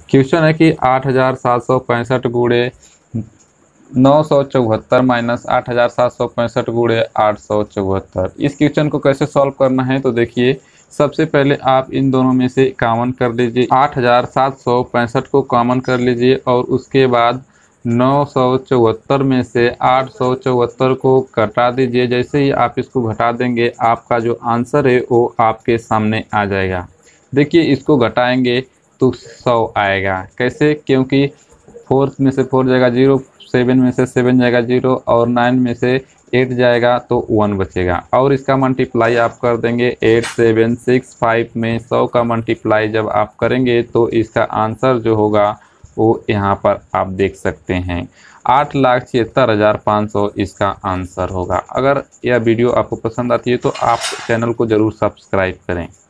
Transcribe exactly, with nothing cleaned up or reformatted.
Question है कि आठ हजार सात सौ पैंसठ गुणे नौ सौ चौहत्तर माइनस आठ हजार सात सौ पैंसठ गुणे आठ सौ चौहत्तर। इस क्वेश्चन को कैसे सॉल्व करना है तो देखिए, सबसे पहले आप इन दोनों में से कॉमन कर लीजिए। आठ हजार सात सौ पैंसठ को कॉमन कर लीजिए और उसके बाद नौ सौ चौहत्तर में से आठ सौ चौहत्तर को घटा दीजिए। जैसे ही आप इसको घटा देंगे आपका जो आंसर है वो आपके सामने आ जाएगा। देखिए, इसको घटाएंगे तो सौ आएगा। कैसे? क्योंकि फोर में से फोर जाएगा जीरो, सेवन में से सेवन जाएगा जीरो और नाइन में से एट जाएगा तो वन बचेगा। और इसका मल्टीप्लाई आप कर देंगे एट सेवन सिक्स फाइव में सौ का मल्टीप्लाई जब आप करेंगे तो इसका आंसर जो होगा वो यहाँ पर आप देख सकते हैं, आठ लाख छिहत्तर हज़ार पाँच सौ इसका आंसर होगा। अगर यह वीडियो आपको पसंद आती है तो आप चैनल को ज़रूर सब्सक्राइब करें।